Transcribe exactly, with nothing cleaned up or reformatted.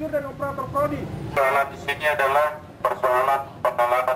lajur dan operator prodi. Persoalan di sini adalah persoalan pengelolaan